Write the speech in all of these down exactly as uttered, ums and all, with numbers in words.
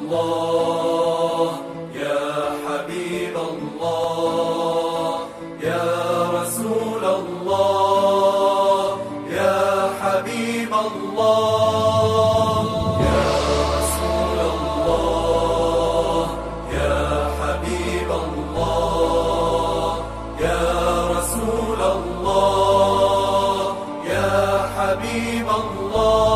الله يا حبيب الله يا رسول الله يا حبيب الله يا رسول الله يا حبيب الله يا رسول الله يا حبيب الله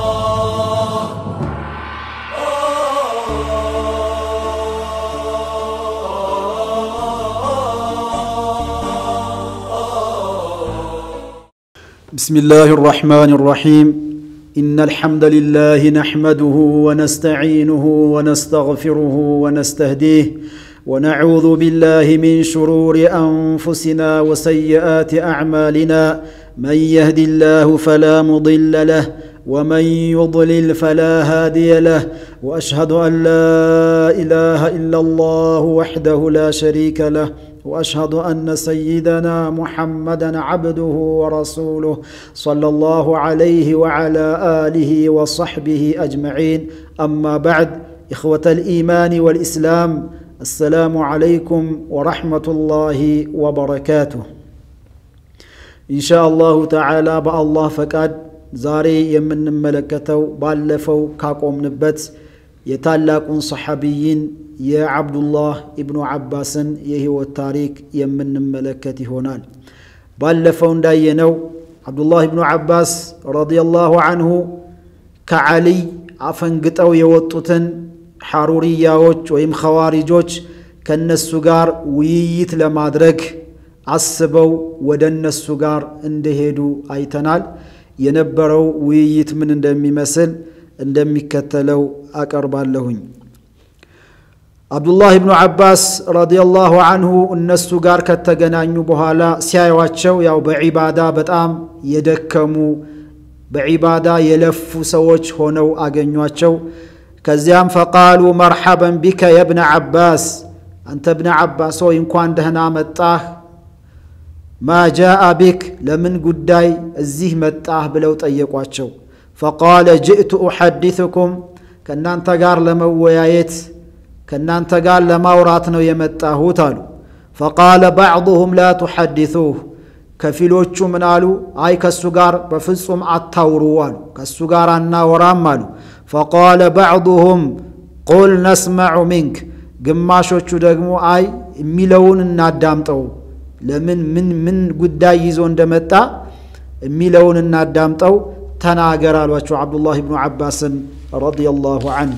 بسم الله الرحمن الرحيم إن الحمد لله نحمده ونستعينه ونستغفره ونستهديه ونعوذ بالله من شرور أنفسنا وسيئات أعمالنا من يهد الله فلا مضل له ومن يضلل فلا هادي له وأشهد أن لا إله إلا الله وحده لا شريك له وأشهد أن سيدنا محمدًا عبده ورسوله صلى الله عليه وعلى آله وصحبه أجمعين أما بعد إخوة الإيمان والإسلام السلام عليكم ورحمة الله وبركاته إن شاء الله تعالى بالله فقد زاري يمن ملكته بالفو كاقوم نبت يتالاقون صحابيين يا عبد الله ابن عباس يهو التاريخ يمن ملكته هنال بالفون داينو عبد الله ابن عباس رضي الله عنه كعلي عفنقتو يوطتن حرورياوچ ويم خوارجوچ كنسو غار وييت لمادرك عصبوا ودنسو غار اندهدو ايتنال ينبرو وييت من እንደሚመስል እንደሚከተለው አቀርባለሁኝ عبد الله بن عباس رضي الله عنه الناس ጋር ከተገናኙ በኋላ ሲያዩዋቸው ያው በዒባዳ በጣም የደከሙ በዒባዳ የለፉ ሰዎች ሆነው አገኟቸው ከዚያም فقالوا مرحبا بك يا ابن عباس انت ابن عباس ወይ እንኳን ደህና መጣህ ما جاء بك لمن ጉዳይ እዚህ መጣህ ብለው ጠየቋቸው فقال جئت احدثكم ከናንተ ጋር ለመወያየት ከናንተ ጋር ለማውራት ነው የመጣሁት አሉ فقال بعضهم لا تحدثوه ከፊሎቹ ምን አሉ አይ ከሱ ጋር በፍጹም አታውሩ አሉ ከሱ ጋር አናወራም አሉ فقال بعضهم قل نسمع منك ግማሾቹ ደግሞ አይ የሚለውን እናዳምጠው ለምን ምን ምን ጉዳይ ይዞ እንደመጣ የሚለውን እናዳምጠው ተናገር አሏቸው አብዱላህ ኢብኑ አባስ ረዲየላሁ ዐንሁ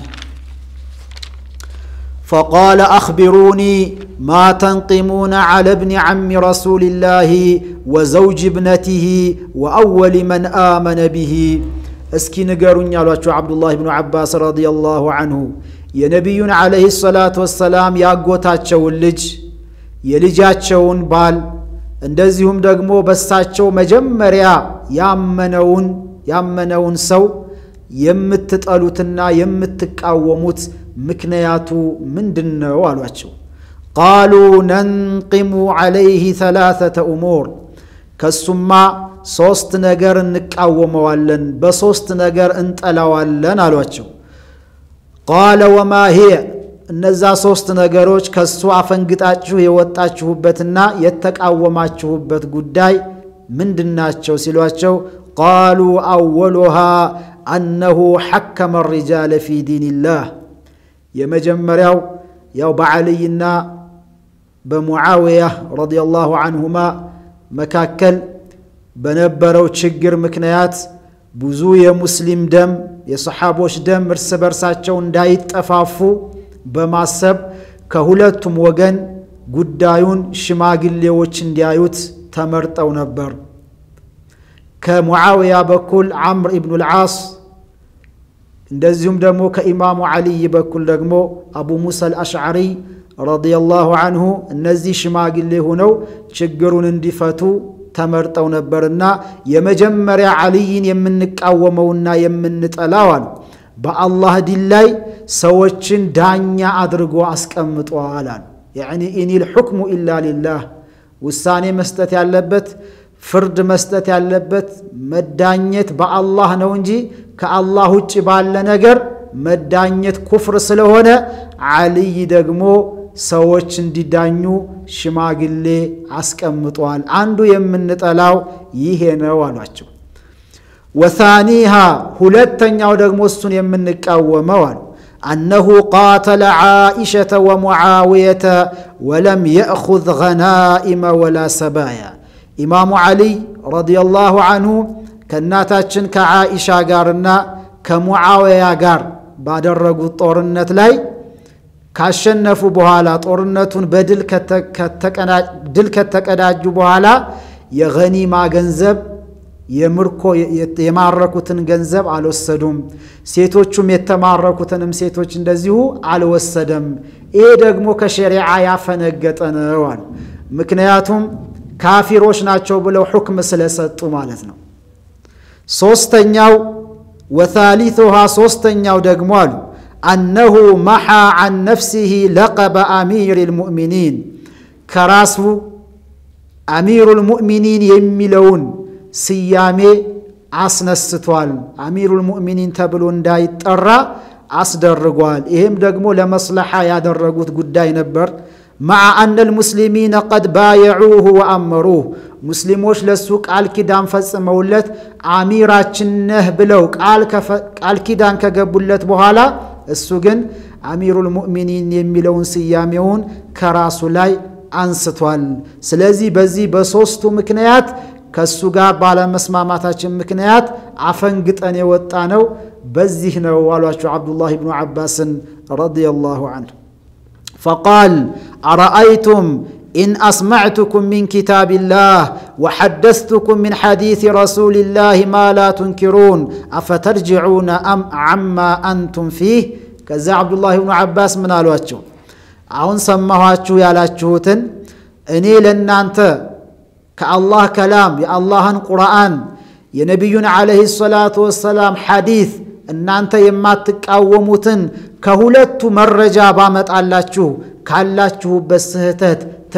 فقال أخبروني ما تنقمون على ابن عم رسول الله وزوج ابنته وأول من آمن به اسكي نقرون يالواتشو عبد الله بن عباس رضي الله عنه يا نبي عليه الصلاة والسلام يا قوتاتشو اللج يلجاتشون بال اندزيهم دقمو بساتشو مجمريا يامنون يامنون سو يمتتقالوتنا يمتقاوموت ምክንያቱ ምንድነው አሏቸው قالوا ننقم عليه ثلاثه امور ከሱማ ሶስት ነገር እንቃወመዋለን በሶስት ነገር እንጠላዋለን አሏቸው قال وما هي እነዛ ሶስት ነገሮች ከሱ አፈንግጣችሁ የወጣችሁበትና የተቃወማችሁበት ጉዳይ ምንድናቸው ሲሏቸው قالوا اولها انه حكم الرجال في دين الله የመጀመሪያው ያው በዓሊና በሙዓዊያ ረዲየላሁ ዐንሁማ መካከል በነበረው ችግር ምክንያት ብዙ የሙስሊም ደም የሰሃቦች ደም እርስ በርሳቸው እንዳይጠፋፉ በማሰብ ከሁለቱም ወገን ጉዳዩን ሽማግሌዎች እንዲያዩት ተመርጠው ነበር ከሙዓዊያ በኩል አምር ኢብኑ አልዓስ እንደዚሁም ደግሞ ከኢማሙ አሊ በኩል ደግሞ አቡ ሙሳ አልአሽዓሪ ረዲየላሁ ዐንሁ እነዚህ ሽማግሌ ሆነው ችግሩን እንዲፈቱ ተመርጠው ነበርና የመጀመሪያ አሊን የምንቃወመውና የምንጠላው በአላህ ዲን ላይ ሰዎችን ዳኛ አድርጎ አስቀምጧል يعني ان الحكم الا لله ውሳኔ መስጠት ያለበት ፍርድ መስጠት ያለበት መዳኘት በአላህ ነው እንጂ ከአላህ ውጭ ባለ ነገር መዳኘት ኩፍር ስለሆነ علي ደግሞ ሰዎች እንዲዳኙ ሽማግሌ አስቀምጧል አንዱ የምንጠላው ይሄ ነው አሏቸው وثانيها ሁለተኛው ደግሞ እሱን የምንቃወመው አሉ أنه قاتل عائشة ومعاوية ولم يأخذ غنائم ولا سبايا إمام علي رضي الله عنه كناتاتشن كعائشة غارنا كمعاوية غار بعد الرقو طورنت لاي كاشنفو بوهالا طورنتون بدل دل كتكداجو بوهالا يغني ما غنزب የምርኮ የማረኩትን ገንዘብ አልወሰዱም ሴቶቹም የተማረኩትንም ሴቶች እንደዚሁ አልወሰደም ይሄ ደግሞ ከሸሪዓ ያፈነገጠ ነው ምክንያቱም ካፊሮች ናቸው ብለው ሁክም ስለሰጡ ማለት ነው ሶስተኛው وثالثها ሶስተኛው ደግሞ አሉ انه محى عن نفسه لقب امير المؤمنين ከራሱ امير المؤمنين የሚለውን ስያሜ አስነስቷል አሚሩል ሙእሚኒን ተብሎ እንዳይጠራ አስደርጓል ይሄም ደግሞ ለመስለሃ ያደረጉት ጉዳይ ነበር مع ان المسلمين قد بايعوه وامروه ሙስሊሞች ለሱ ቃል ኪዳን ፈጽመውለት አሚራችን ነህ ብለው ቃል ቃል ኪዳን ከገቡለት በኋላ እሱ ግን አሚሩል ሙእሚኒን የሚለውን ስያሜውን ከራሱ ላይ አንስቷል ስለዚህ በዚህ በሶስቱ ምክንያት ከሱ ጋር ባለ መስማማታችን ምክንያት አፈንግጠን የወጣ ነው በዚህ ነው ዋላችሁ አብዱላህ ኢብኑ አባስ ረዲየላሁ ዐንሁ فقال ارايتم ان اسمعتكم من كتاب الله وحدثتكم من حديث رسول الله ما لا تنكرون افترجعون ام عما انتم فيه كذا عبد الله بن عباس من قالواچو አሁን ሰማኋችሁ ያላችሁትን እኔ ለናንተ كالله كلام يا الله القرآن يا نبينا عليه الصلاة والسلام حديث ان انت يما تقاوموتن كهولت مرجا بامت አላችሁ ካላችሁ በስህተት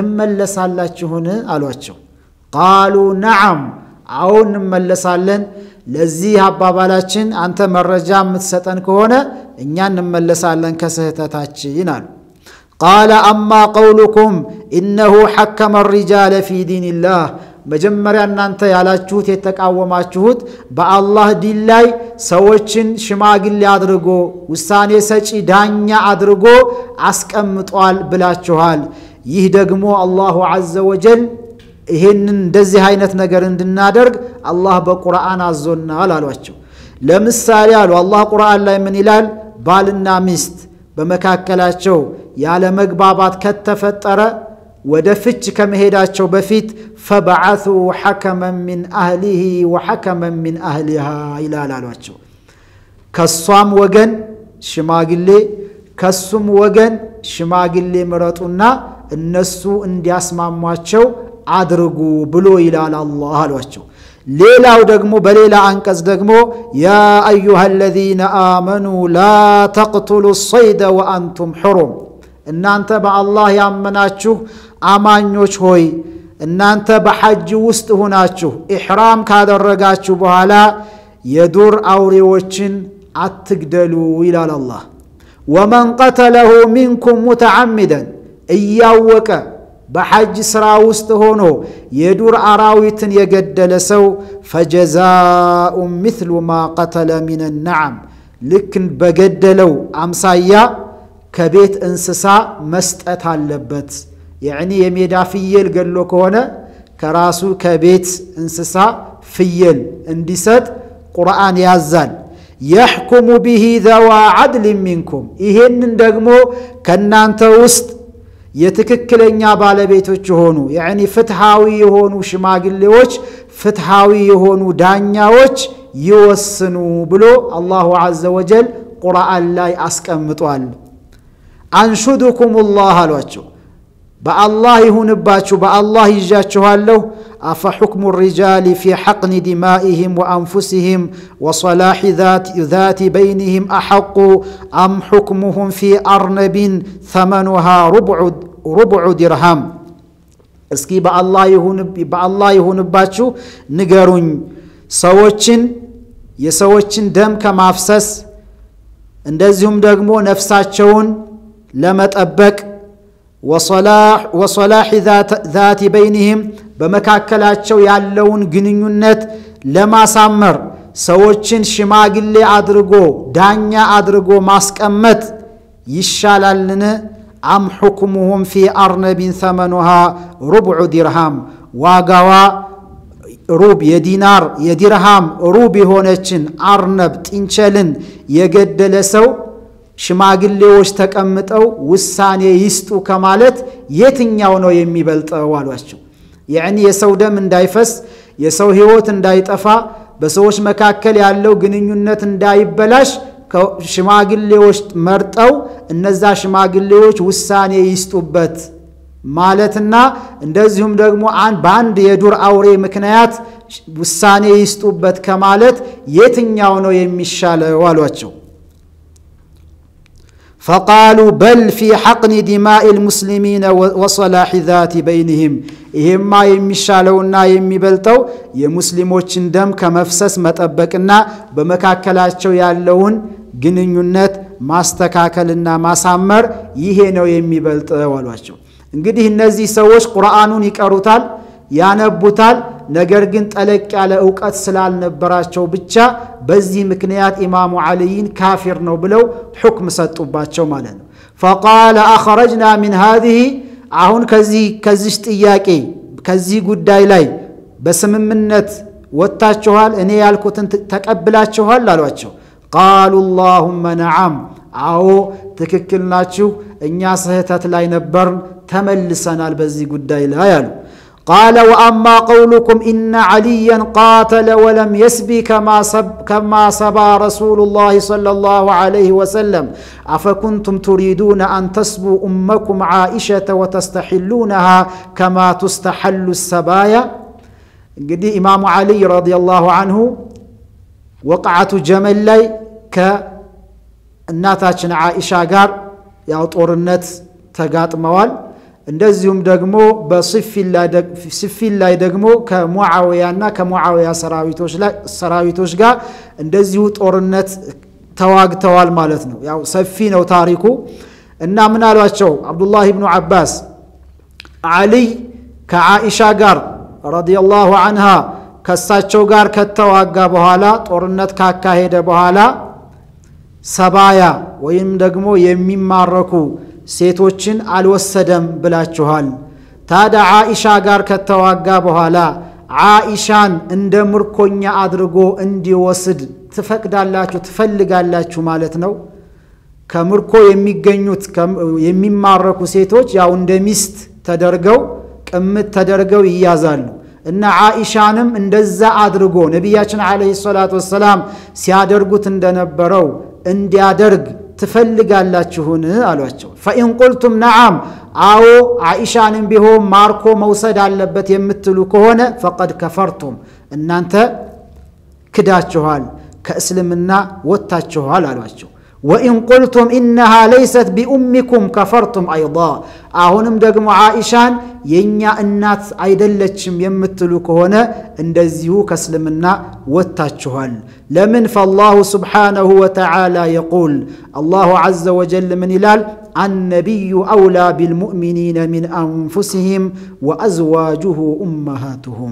ትመለሳላችሁን አሏቸው قالوا نعم አሁን እንመለሳለን ለዚህ አባባላችን አንተ መረጃ የምትሰጠን ከሆነ እኛ እንመለሳለን ከስህተታችን አሉ قال اما قولكم انه حكم الرجال في دين الله መጀመሪያ እናንተ ያላችሁት የተቃወማችሁት በአላህ ዲን ላይ ሰዎችን ሽማግሌ አድርጎ ውሳኔ ሰጪ ዳኛ አድርጎ አስቀምጧል ብላችኋል ይህ ደግሞ አላሁ ዐዘ ወጀል ይሄንን እንደዚህ አይነት ነገር እንድናደርግ አላህ በቁርአን አዞናል አሏቸው ለምሳሌ አሉ አላህ ቁርአን ላይ ምን ይላል ባልና ሚስት በመካከላቸው ያለ መግባባት ከተፈጠረ ወደ ፍች ከመሄዳቸው በፊት فبعثوا حكما من اهله وحكما من اهلها ይላል አሏቸው ከሷም ወገን ሽማግሌ ከሱም ወገን ሽማግሌ ምረጡና እነሱ እንዲያስማሟቸው አድርጉ ብሎ ይላል አላህ አሏቸው ሌላው ደግሞ በሌላ አንቀጽ ደግሞ ያ አዩሃ الذين آمنوا لا تقتلوا الصيد وانتم حرم እናንተ በአላህ ያመናችሁ አማኞች ሆይ እናንተ በሐጅ ውስጥ ሆናችሁ ኢህራም ካደረጋችሁ በኋላ የዱር አውሬዎችን አትግደሉ ይላል አላህ ومن قتله منكم متعمدا እያወቀ በሐጅ ስራ ውስጥ ሆኖ የዱር አራዊትን የገደለ ሰው فجزاء مثل ما قتل من النعم لكن በገደለው አምሳያ ከቤት እንስሳ መስጠት አለበት يعني የሜዳ ፍየል ገሎ ከሆነ ከራሱ ከቤት እንስሳ ፍየል እንዲሰጥ ቁርአን ያዛል يحكم به ذو عدل منكم ይሄንን ደግሞ ከናንተ ውስጥ የትክክለኛ ባለቤቶች ሆኑ يعني ፍትሃዊ የሆኑ ሽማግሌዎች ፍትሃዊ የሆኑ ዳኛዎች ይወስኑ ብሎ አላሁ ዐዘ ወጀል ቁርአን ላይ አስቀምጧል አንሹዱኩም الله አሏቸው በአላህ ይሁንባችሁ በአላህ ይጃችኋለሁ أفحكم الرجال في حقن دمائهم وأنفسهم وصلاح ذات, ذات بينهم أحق أم حكمهم في أرنب ثمنها ربع, ربع درهم اسكي بالله يهون بالله يهونباچو ንገሩኝ ሰዎችን የሰዎችን ደም ከማፍሰስ እንደዚሁም ደግሞ ነፍሳቸውን ለመጠበቅ ወصلاح وصلاح ذات ذات بينهم በመካከላቸው ያለውን ግንኙነት ለማሳመር ሰዎችን ሽማግሌ አድርጎ ዳኛ አድርጎ ማስቀመጥ ይሻላልን አም حكمهم في أرنب ثمنها ربع درهم ዋጋዋ ሩብ የዲናር የዲርሃም ሩብ የሆነችን አርነብ ጥንቸልን የገደለ ሰው ሽማግሌዎች ተቀምጠው ውሳኔ ይስጡ ከማለት የትኛው ነው የሚበልጠው አሏቸው يعني የሰው ደም እንዳይፈስ የሰው ህይወት እንዳይጠፋ በሰዎች መካከል ያለው ግንኙነት እንዳይበላሽ ሽማግሌዎች መርጠው እነዛ ሽማግሌዎች ውሳኔ ይስጡበት ማለትና እንደዚሁም ደግሞ አን ባንድ የዱር አውሬ ምክንያት ውሳኔ ይስጡበት ከማለት የትኛው ነው የሚሻለው አሏቸው فقالوا بل في حقن دماء المسلمين وصلاح ذات بينهم إهما يمشالونا يمبلتو يمسلموچن دم كمفسس مطبقنا بمكاكلاچو ያለውን ግንኙነት ማስተካከልና ማሳመር ይሄ ነው የሚበልጠው አሏቸው እንግዲህ እነዚህ ሰዎች ቁርአኑን ይቀሩታል ያነቡታል ነገር ግን ጠለቅ ያለ ዕውቀት ስላልነበራቸው ብቻ በዚህ ምክንያት ኢማሙ አልይን ካፊር ነው ብለው ሁክም ሰጡባቸው ማለት ነው فقال اخرجنا من هذه አሁን ከዚህ ከዚህ ጥያቄ ከዚህ ጉዳይ ላይ በስምምነት ወጣችኋል እኔ ያልኩትን ተቀብላችኋል አሏቸው قالوا اللهم نعم አዎ ትክክል ናችሁ እኛ ስህተት ላይ ነበር ተመልሰናል በዚህ ጉዳይ ላይ አሉ قال واما قولكم ان عليا قاتل ولم يسبي كما سب كما سبى رسول الله صلى الله عليه وسلم افكنتم تريدون ان تسبوا امكم عائشه وتستحلونها كما تستحل السبايا እንግዲህ ኢማሙ አሊ ረዲየላሁ ዐንሁ ወቅዓቱ ጀመል ላይ ከእናታችን አይሻ ጋር ያው ጦርነት ተጋጥመዋል እንደዚሁም ደግሞ በሲፊል ላይ ሲፊል ላይ ደግሞ ከሙአዊያና ከሙአዊያ ሰራዊቶች ላይ ሰራዊቶች ጋር እንደዚሁ ጦርነት ተዋግተዋል ማለት ነው ያው ሰፊ ነው ታሪኩ እና ምን አሏቸው አብዱላህ ኢብኑ አባስ አሊ ከአኢሻ ጋር ረዲየላሁ ዐንሃ ከሳቸው ጋር ከተዋጋ በኋላ ጦርነት ካካሄደ በኋላ ሰባያ ወይም ደግሞ የሚማረኩ ሴቶችን አልወሰደም ብላችኋል ታዳ አኢሻ ጋር ከተዋጋ በኋላ አኢሻን እንደ ምርኮኛ አድርጎ እንዲወስድ ትፈቅዳላችሁ ትፈልጋላችሁ ማለት ነው ከምርኮ የሚገኙት የሚማረኩ ሴቶች ያው እንደ ሚስት ተደርገው ቅምት ተደርገው ይያዛሉ እና አኢሻንም እንደዛ አድርጎ ነብያችን አለይሂ ሰላቱ ወሰለም ሲያደርጉት እንደነበረው እንዲያደርግ ትፈልጋላችሁን አሏቸው فإن قلتم نعم አዎ አኢሻንም ቢሆን ማርኮ መውሰድ አለበት የምትሉ ከሆነ فقد كفرتم እናንተ ክዳችኋል ከእስልምና ወጣችኋል አሏቸው وإن قلتم إنها ليست بأمكم كفرتم أيضا አሁንም ደግሞ አኢሻን የኛ እናት አይደለችም የምትሉ ከሆነ እንደዚሁ ከእስልምና ወጣችኋል ለምን فالله سبحانه وتعالى يقول الله عز وجل من ይላል النبي أولى بالمؤمنين من أنفسهم وأزواجه أمهاتهم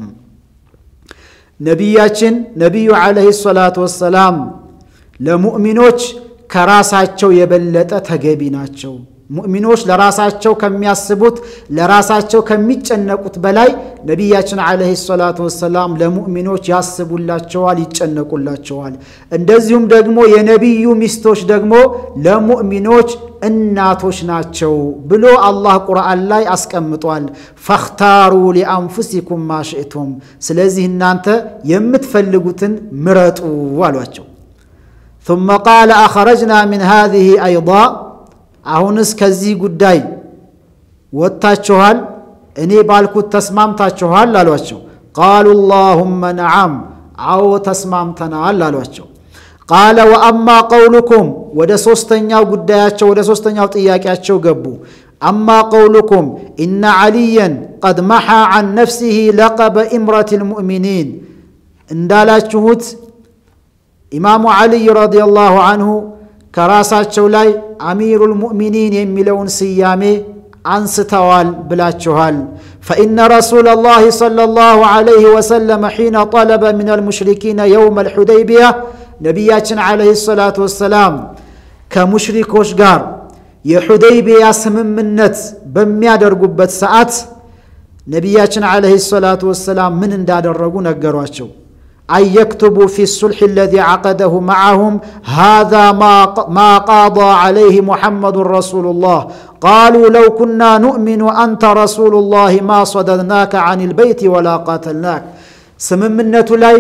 ነብያችን ነብዩ አለይሂ ሰላቱ ወሰለም ለሙእሚኖች ከራሳቸው የበለጠ ተገቢ ናቸው ሙእሚኖች ለራሳቸው ከሚያስቡት ለራሳቸው ከሚጨነቁት በላይ ነብያችን አለይሂ ሰላቱ ወሰለም ለሙእሚኖች ያስቡላቸዋል ይጨነቁላቸዋል እንደዚሁም ደግሞ የነብዩ ሚስቶች ደግሞ ለሙእሚኖች እናቶች ናቸው ብሎ አላህ ቁርአን ላይ አስቀምጧል فاختاروا لانفسكم ما شئتم ስለዚህ እናንተ የምትፈልጉትን ምረጡ አሏቸው ثم قال اخرجنا من هذه ايضا አሁንስ ከዚህ ጉዳይ ወጣችኋል እኔ ባልኩት ተስማምታችኋል አሏቸው قالوا اللهم نعم አዎ ተስማምተናል አሏቸው قال واما قولكم ወደ ሶስተኛው ጉዳያቸው ወደ ሶስተኛው ጥያቄያቸው ገቡ اما قولكم ان عليا قد محى عن نفسه لقب امراه المؤمنين እንዳላችሁት ኢማሙ አሊ ረዲየላሁ ዐንሁ ከራሳቸው ላይ አሚሩል ሙእሚኒን የሚለውን ስያሜ አንስተዋል ብላችኋል فإن رسول الله صلى الله عليه وسلم حين طلب من المشركين يوم الحديبية نبياتنا عليه الصلاة والسلام كمشركوش ጋር የሁደይቢያ ስምምነት በሚያደርጉበት ሰዓት ነብያችን عليه الصلاة والسلام ምን እንዳደረጉ ነገሯቸው أن يكتبوا في الصلح الذي عقده معهم هذا ما ما قاضى عليه محمد رسول الله قالوا لو كنا نؤمن أنت رسول الله ما صددناك عن البيت ولا قاتلناك سممنة لاي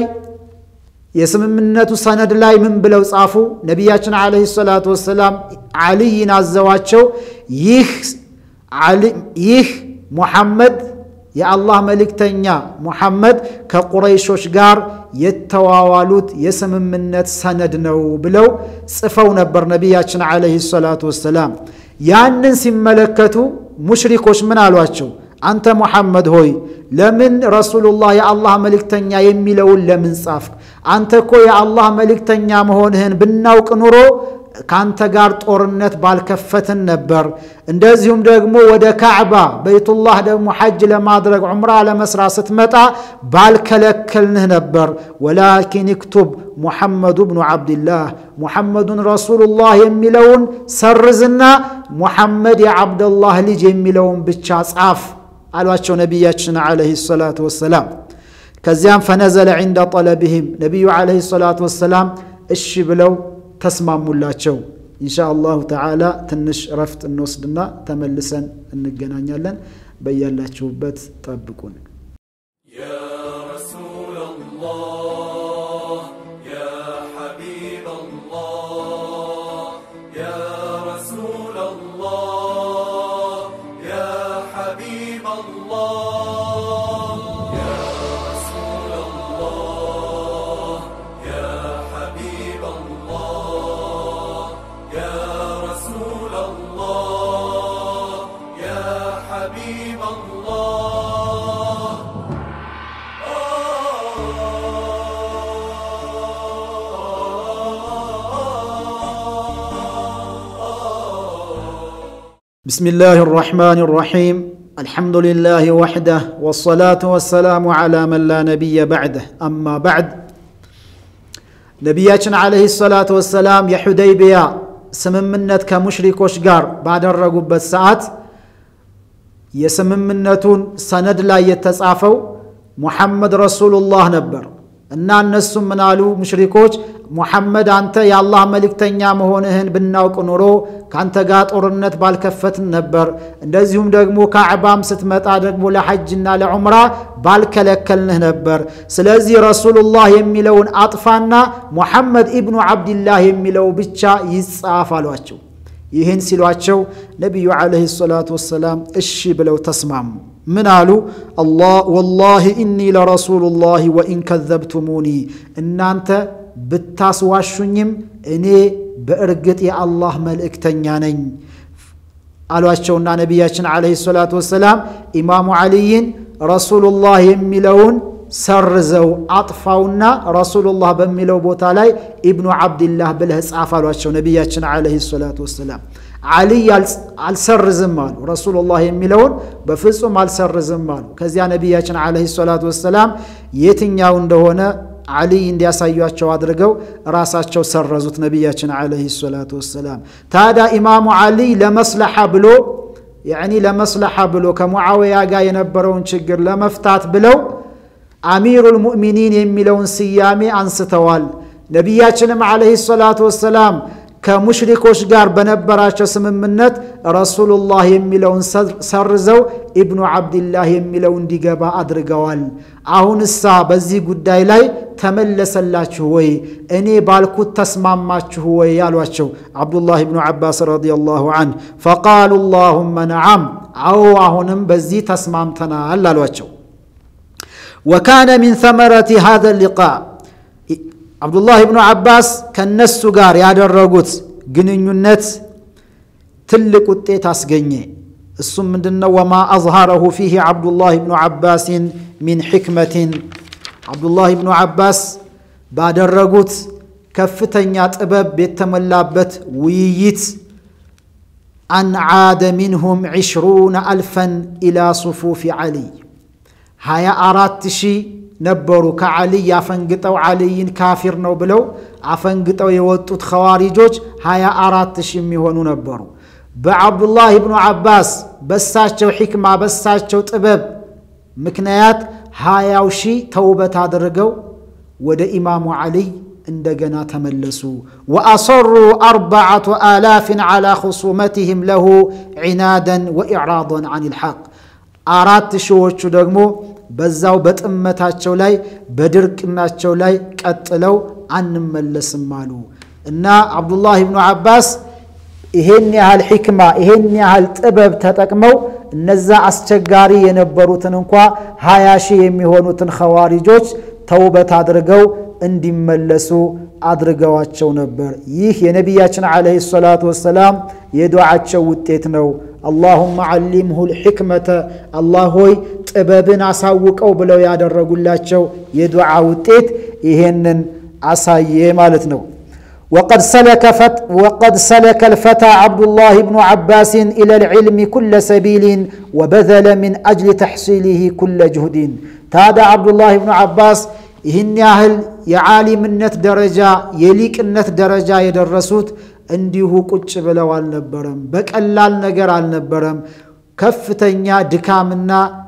يسممنة سند لاي من بلو صافو نبياتنا عليه الصلاة والسلام علي نازواتشو يخ علي يخ محمد يا الله ملكتنيا محمد كقريشوش غار يتواوالوت يسممنت سند ነው ብለው ጽፈው ነበር ነብያችን አለይሂ ሰላቱ ወሰለም ያንን ሲመለከቱ ሙሽሪኮች ምን አሏቸው አንተ ሙሐመድ ሆይ ለምን ረሱላህ የአላህ መልእክተኛ የሚለውን ለምን ጻፍ አንተ እኮ የአላህ መልእክተኛ መሆንህን ብናውቅ ኑሮ ካንተ ጋር ጦርነት ባልከፈትን ነበር እንደዚሁም ደግሞ ወደ ካዕባ በይቱላህ ደግሞ ሐጅ ለማድረግ ዑምራ ለመስራት ስትመጣ ባልከለከልንህ ነበር ወላኪን اكتب محمد بن عبد الله محمد رسول الله የሚለውን ሰርዝና ሙሐመድ የዓብድ አላህ ልጅ የሚለውን ብቻ ጻፍ አሏቸው ነብያችን አለይሂ ሰላቱ ወሰለም ከዚያም فنزل عند طلبهم ነብዩ አለይሂ ሰላቱ ወሰለም እሺ ብለው ተስማሙላቸው ኢንሻአላሁ ተዓላ ትንሽ ረፍት እንወስድና ተመልሰን እንገናኛለን በያላችሁበት ጠብቁን ያ ረሱላላህ ያ ሐቢበላህ ያ ረሱላላህ ያ ሐቢበላህ بسم الله الرحمن الرحيم الحمد لله وحده والصلاة والسلام على من لا نبي بعده أما بعد نبياتنا عليه الصلاة والسلام يا حديبية سممنت كمشركوش غار بعد الرغبة ساعات يسممنتون سند لا يتسعفوا محمد رسول الله نبر እና እነሱም ምናሉ ሙሽሪኮች ሙሐመድ አንተ የአላህ መልእክተኛ መሆንህን ብናውቅ ኑሮ ካንተ ጋር ጦርነት ባልከፈትን ነበር እንደዚሁም ደግሞ ካዕባም ስትመጣ ደግሞ ለሐጅና ለዑምራ ባልከለከልንህ ነበር ስለዚህ ረሱላህ የሚለውን አጥፋና ሙሐመድ ኢብኑ አብዱላህ የሚለው ብቻ ይጻፍ አሏቸው ይህን ሲሏቸው ነብዩ አለይሂ ሰላቱ ወሰለም እሺ ብለው ተስማሙ من قالوا الله والله إني لرسول الله وإن كذبتموني إن أنت بتاسواشنيم إني بأرجت يا الله ملك تنيانين قالوا أشونا نبينا عليه الصلاة والسلام إمام علي رسول الله يملون سرزوا أطفاونا رسول الله بملو بوتالاي ابن عبد الله بالهس عفالوا أشو نبينا عليه الصلاة والسلام علي السرزم مالو رسول الله يملون بفصم السرزم مالو كذا نبينا عليه الصلاة والسلام يتنياو እንደሆነ علي እንዲያሳዩአቸው አድርገው ራሳቸው ሰረዙት ነብያችን عليه الصلاة والسلام ታዲያ ኢማሙ علي ለመስለሐ ብሎ يعني ለመስለሐ ብሎ ከሙዓዊያ ጋር የነበረውን ችግር ለመፍታት ብለው አሚሩል ሙእሚኒን የሚለውን ስያሜ አንስተዋል ነብያችንም عليه الصلاة والسلام ከሙሽሪኮች ጋር በነበራቸው ስምምነት ረሱላህ የሚለውን ሰርዘው ኢብኑ አብዱላህ የሚለው እንዲገባ አድርገዋል አሁንሳ በዚህ ጉዳይ ላይ ተመለሰላችሁ ወይ እኔ ባልኩት ተስማማችሁ ወይ ያሏቸው አብዱላህ ኢብኑ አባስ ረዲየላሁ ዐንሁ فقالوا اللهم نعم አው አሁንም በዚህ ተስማምተናል አሏቸው وكان من ثمرة هذا اللقاء عبد الله بن عباس ከነሱ ጋር ያደረጉት ግንኙነት ትልቅ ውጤት አስገኘ እሱም ምንድነው وما اظهره فيه عبد الله بن عباس من حكمة عبد الله بن عباس ባደረጉት ከፍተኛ ጥበብ የተሞላበት ውይይት أن عاد منهم عشرون ألفا إلى صفوف علي هيا أراتشي نبروا كعلي يفنقطوا علي كافر نو بلو عفنقطوا يوتوت خوارجوج هيا أراتشي ميهونو نبروا بعبد الله بن عباس بساتشو حكمة بساتشو طبب مكنيات هيا وشي توبة هادرقو ودا إمام علي عندنا تملسوا وأصروا أربعة آلاف على خصومتهم له عنادا وإعراضا عن الحق أرات شوچو دغمو بزاو بتأمتاتشو لاي بدركناتشو لاي قتلو عن ملسم مالو إن عبد الله بن عباس ይሄን ያህል ህክማ ይሄን ያህል ጥበብ ተጠቅመው እነዛ አስቸጋሪ የነበሩትን እንኳን ሃያ ሺህ የሚሆኑትን ኸዋሪጆች ተውበት አድርገው እንዲመለሱ አድርገዋቸው ነበር ይህ የነቢያችን አለይሂ ሰላቱ ወሰለም የዱዓቸው ውጤት ነው اللهم علمه الحكمة الله ሆይ ጥበብን አሳውቀው ብለው ያደረጉላቸው የዱዓ ውጤት ይሄንን አሳየ ማለት ነው وقد سلك فت وقد سلك الفتى عبد الله بن عباس إلى العلم كل سبيل وبذل من أجل تحصيله كل جهد تابع عبد الله بن عباس إهن ياهل يعالم النت درجة يليك النت درجة يدرسوت እንዲሁ ቁጭ ብለው አልነበረም በቀላል ነገር አልነበረም ከፍተኛ ድካምና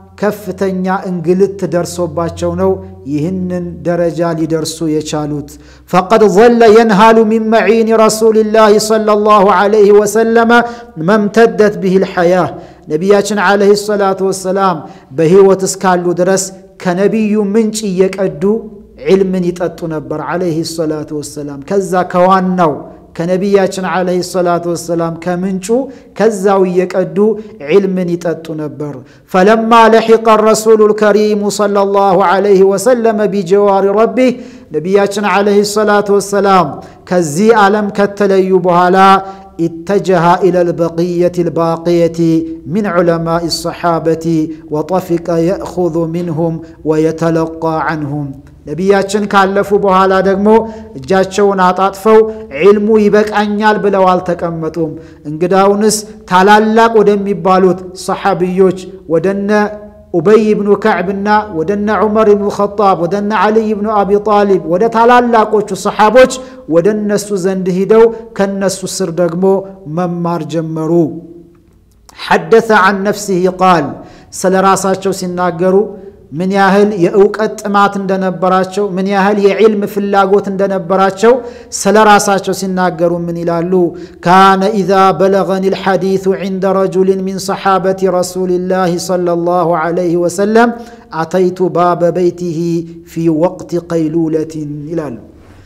ከፍተኛ እንግልት ደርሶባቸው ነው ይህንን ደረጃ ሊደርሱ የቻሉት فقد ظل ينهال من معين رسول الله صلى الله عليه وسلم ما امتدت به الحياه ነቢያችን አለይሂ ሰላቱ ወሰለም በህይወት እስካሉ ድረስ ከነብዩ ምንጭ እየቀዱ ዒልምን ይጠጡ ነበር አለይሂ ሰላቱ ወሰለም ከዛ ከዋናው ከነቢያችን አለይሂ ሰላቱ ወሰለም ከምንጩ ከዛው እየቀዱ ዒልምን ይጠጡ ነበር فلما لحق الرسول الكريم صلى الله عليه وسلم بجوار ربه ነቢያችን አለይሂ ሰላቱ ወሰለም ከዚህ ዓለም ከተለዩ በኋላ اتجه إلى البقية الباقية من علماء الصحابة وطفق يأخذ منهم ويتلقى عنهم ነቢያችን ካለፉ በኋላ ደግሞ እጃቸውን አጣጥፈው ዒልሙ ይበቃኛል ብለው አልተቀመጡም እንግዳውንስ ታላላቅ ወደሚባሉት ሰሃቢዮች ወደነ ኡበይ ኢብኑ ከዕብና ወደነ ዑመር ኢብኑ ኸጣብ ወደነ አሊ ኢብኑ አቢ ጣሊብ ወደ ታላላቆቹ ሰሃቦች ወደነሱ ዘንድ ሄደው ከነሱ ስር ደግሞ መማር ጀመሩ حدث عن نفسه قال ስለራሳቸው ሲናገሩ من ياهل يأوقت ጥማት እንደነበራቸው من ياهل የዒልም ፍላጎት እንደነበራቸው ስለራሳቸው ሲናገሩ ምን ይላሉ كان اذا بلغني الحديث عند رجل من صحابه رسول الله صلى الله عليه وسلم اتيت باب بيته في وقت قيلوله ይላሉ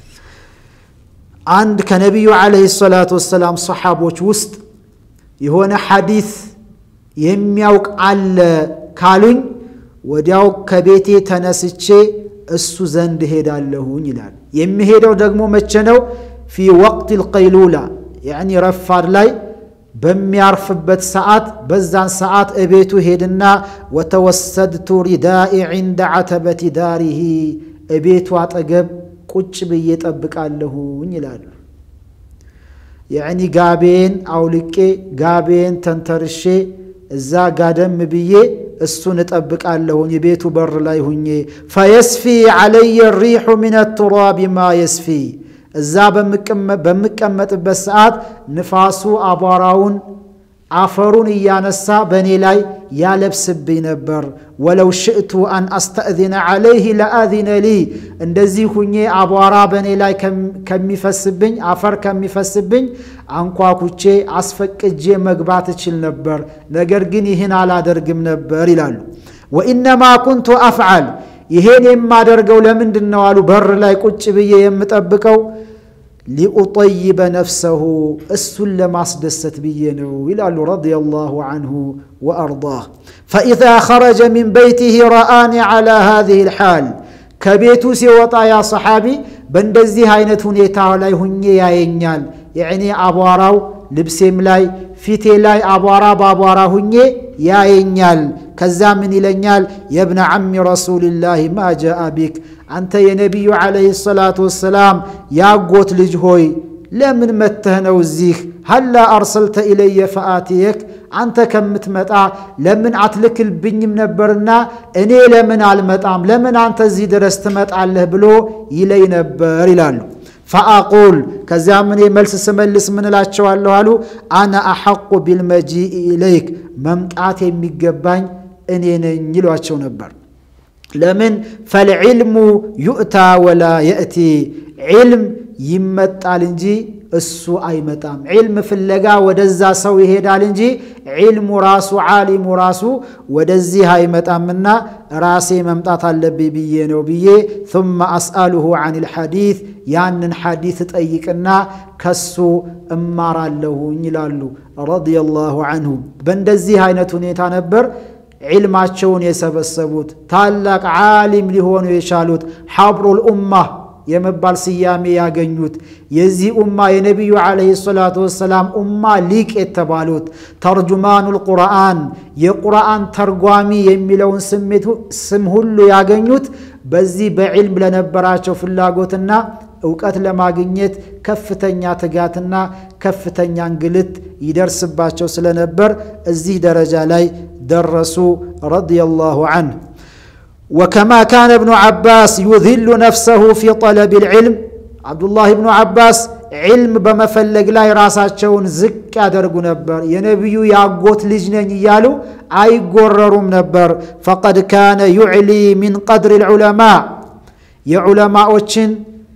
አንድ ከነብዩ አለይሂ ሰላቱ ወሰለም ሰሃቦች ውስጥ የሆነ ሐዲስ የሚያውቅ አለ ካሉኝ ወዲያው ከቤቴ ተነስቼ እሱ ዘንድ ሄዳለሁኝ ይላል የሚሄደው ደግሞ መቼ ነው في وقت القيلولة يعني ረፋድ ላይ በሚያርፍበት ሰዓት በዛን ሰዓት እቤቱ ሄድና وتوسدت ردائي عند عتبة داره እቤቱ አጠገብ ቁጭ ብዬ ጠብቃለሁኝ ይላል يعني ጋቤን አውልቄ ጋቤን ተንተርሼ እዛ ጋደም ብዬ እሱን እጠብቃለሁኝ ቤቱ በር ላይ ሆኜ فيسفي علي الريح من التراب ما يسفي እዛ በመቀመጥበት ሰዓት ንፋሱ አቧራውን አፈሩን ያነሳ በኔ ላይ ያለብስብኝ ነበር ولو شئت ان استاذن عليه لاذن لي እንደዚህ ሆኜ አቧራ በኔ ላይ ከሚፈስብኝ አፈር ከሚፈስብኝ አንኳኩቼ አስፈቅጄ መግባት እችል ነበር ነገር ግን ይህን አላደርግም ነበር ይላሉ وانما كنت افعل ይሄን የማደርገው ለምንድነው አሉ በር ላይ ቁጭ ብዬ የምጠብቀው لأطيب نفسه السل لما اسدست بينه إلى رضي الله عنه وأرضاه فإذا خرج من بيته رآني على هذه الحال كبيتو سيوطا يا صحابي بندزي هاينت هنيتا لاي هنيا ياينيال يعني أبواراو لبسيم لاي فيتي لاي أبوارا بابوارا هنيا ياينيال كذا من إلينيال يا ابن عم رسول الله ما جاء بك አንተ የነብዩ አለይሂ ሰላቱ ወሰለም ያጎት ልጅ ሆይ ለምን መተህነው እዚህ هل ارسلت الي فاتيك አንተ ከምትመጣ ለምን አትልክልብኝም ነበርና እኔ ለምን አልመጣም ለምን አንተ እዚህ ድረስ ትመጣለህ ብሎ ይለይ ነበር ይላሉ فاقول ከዚያ ምን መልስ ስመልስ ምን እላቸዋለሁ አሉ انا احق بالمجيء اليك መምጣት የሚገባኝ እኔ ነኝ ይሏቸው ነበር ለምን فالعلم يؤتى ولا ياتي علم ይመጣል እንጂ እሱ አይመጣም علم ፍለጋ ወደዛ ሰው ይሄዳል እንጂ علم ራሱ ዓሊሙ ራሱ ወደዚህ አይመጣምና ራሴ መምጣት አለብኝ ብዬ ነው ብዬ ثم اساله عن الحديث ያንን ሐዲስ ጠይቅና ከሱ እማራለሁ ይላሉ رضي الله عنه በእንደዚህ አይነት ሁኔታ ነበር علماቸውን የሰበሰቡት ታላቅ ዓሊም ሊሆኑ የቻሉት ሐብሩል ኡማ የመባል ሲያሜ ያገኙት የዚህ ኡማ የነብዩ አለይሂ ሰላቱ ወሰለም ኡማ ሊቅ የተባሉት ተርጁማኑል ቁርአን የቁርአን ተርጓሚ የሚለውን ስሜት ስም ሁሉ ያገኙት በዚህ በዕልም ለነበራቸው ፍላጎትና ዕውቀት ለማግኘት ከፍተኛ ትጋትና ከፍተኛ እንግልት ይደርስባቸው ስለነበር እዚህ ደረጃ ላይ ደረሱ ረዲየላሁ ዐንሁ وكما كان ابن عباس يذل نفسه في طلب العلم عبد الله بن عباس علم بمفلق لا راساቸውን ዝቅ ያደርጉ ነበር የነብዩ ያጎት ልጅ ነኝ ይያሉ አይጎረሩም ነበር فقد كان يعلي من قدر العلماء የዑለማዎችን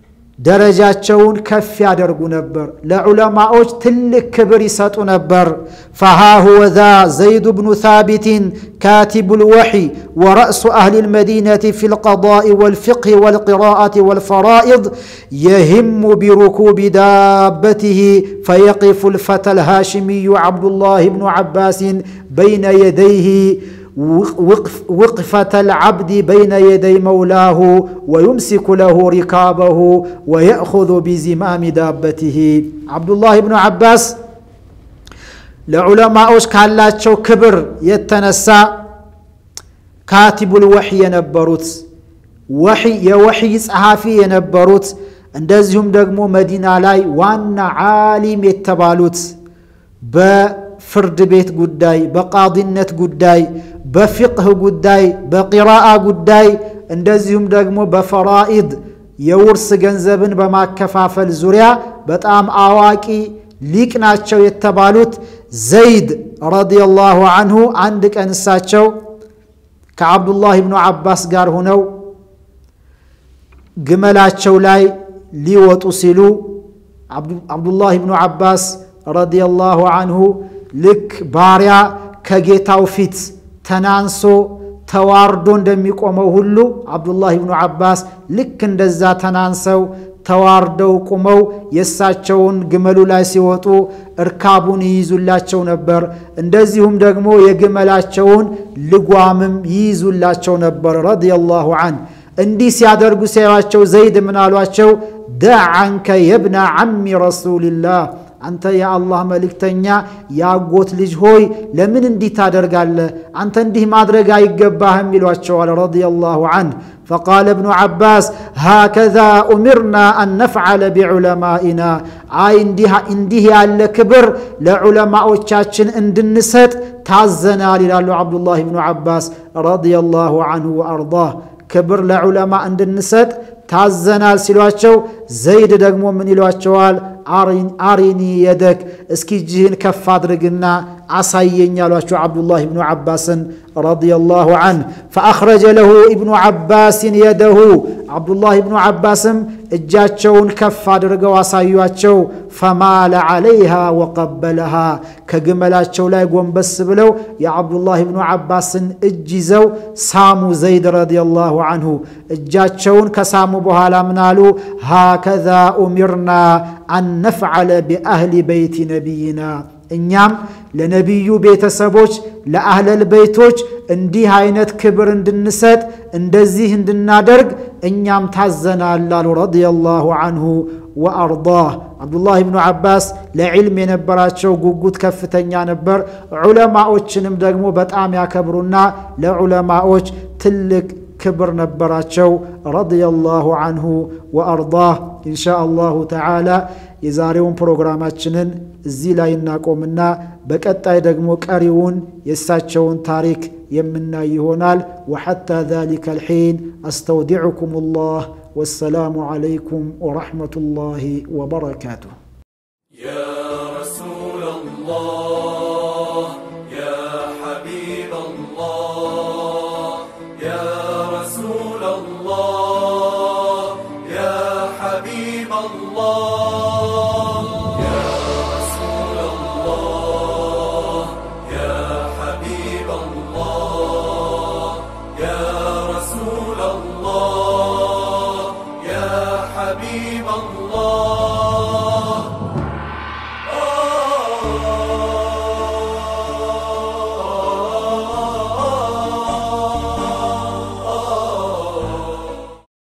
ደረጃቸውን ከፍ ያደርጉ ነበር ለዑለማዎች ትልቅ ክብር ይሰጡ ነበር فها هو ذا زيد بن ثابت كاتب الوحي ورأس أهل المدينة في القضاء والفقه والقراءة والفرائض يهم بركوب دابته فيقف الفتى الهاشمي عبد الله بن عباس بين يديه وقف وقفة العبد بين يدي مولاه ويمسك له ركابه ويأخذ بزمام دابته عبد الله بن عباس لعلماء كالاتشو كبر يتنسى كاتب الوحي ينبروت وحي يا وحي صحافي ينبروت እንደዚሁም ደግሞ መዲና ላይ ዋና ዓሊም የተባሉት በፍርድ ቤት ጉዳይ በቃዲነት ጉዳይ በፍቅህ ጉዳይ በቂራአ ጉዳይ እንደዚሁም ደግሞ በፈራኢድ የውርስ ገንዘብን በማከፋፈል ዙሪያ በጣም አዋቂ ሊቅ ናቸው የተባሉት ዘይድ ረዲየላሁ ዐንሁ አንድ ቀን እሳቸው ከአብዱላህ ኢብኑ አባስ ጋር ሆነው ግመላቸው ላይ ሊወጡ ሲሉ አብዱላህ ኢብኑ አባስ ረዲየላሁ ዐንሁ ልክ ባሪያ ከጌታው ፊት ተናንሶ ተዋርዶ እንደሚቆመው ሁሉ አብዱላህ ኢብኑ አባስ ልክ እንደዛ ተናንሰው ተዋርደው ቆመው የሳቸውን ግመሉ ላይ ሲወጡ እርካቡን ይይዙላቸው ነበር እንደዚሁም ደግሞ የግመላቸውን ልጓምም ይይዙላቸው ነበር ረዲየላሁ ዐን እንዲህ ሲያደርጉ ሲያዩአቸው ዘይድ ምን አሏቸው دعنك يا ابن عم رسول الله አንተ የአላህ መልእክተኛ ያጎት ልጅ ሆይ ለምን እንዲህ ታደርጋለህ አንተ እንዲህ ማድረግ አይገባህም ይሏቸዋል ረዲየላሁ ዐንሁ فقال ابن عباس هكذا أمرنا أن نفعل بعلمائنا አይ እንዲህ እንዲህ ያለ ክብር ለዑለማዎቻችን እንድንሰጥ ታዘናል ይላሉ አብዱላህ ኢብኑ አባስ ረዲየላሁ ዐንሁ ወአርዳህ ክብር ለዑለማ እንድንሰጥ ታዘናል ሲሏቸው ዘይድ ደግሞ ምን ይሏቸዋል አሪኒ የደክ እስኪ ጅህን ከፍ አድርግና አሳየኝ ያሏቸው አብዱላህ ኢብኑ አባስን ረዲየላሁ ዐንሁ فأخرج له ابن عباس يده عبد الله ابن عباس እጃቸውን ከፍ አድርገው አሳዩአቸው فمال عليها وقبلها ከግመላቸው ላይ ጎንበስ ብለው የአብዱላህ ኢብኑ አባስን እጅ ይዘው ሳሙ ዘይድ ረዲየላሁ ዐንሁ እጃቸውን ከሳሙ በኋላ ምናሉ هكذا أمرنا أن نفعل بأهل بيت نبينا እኛም ለነብዩ ቤተሰቦች ለአህለል ቤቶች እንዲህ አይነት ክብር እንድንሰጥ እንደዚህ እንድናደርግ እኛም ታዘናል አሉ ረዲየላሁ ዐንሁ ወአርዳህ አብዱላህ ኢብኑ አባስ ለዕልም የነበራቸው ጉጉት ከፍተኛ ነበር ዑለማዎችንም ደግሞ በጣም ያከብሩና ለዑለማዎች ትልቅ كبر نبراتشو رضي الله عنه وأرضاه إن شاء الله تعالى يزاريون بروغراماتشنن الزيلا يناقومنا بكتا يدقمو كاريون يساتشون تاريك يمنا يهونال وحتى ذلك الحين أستودعكم الله والسلام عليكم ورحمة الله وبركاته. يا رسول الله يا حبيب الله يا رسول الله يا حبيب الله يا رسول الله يا حبيب الله يا رسول الله يا حبيب الله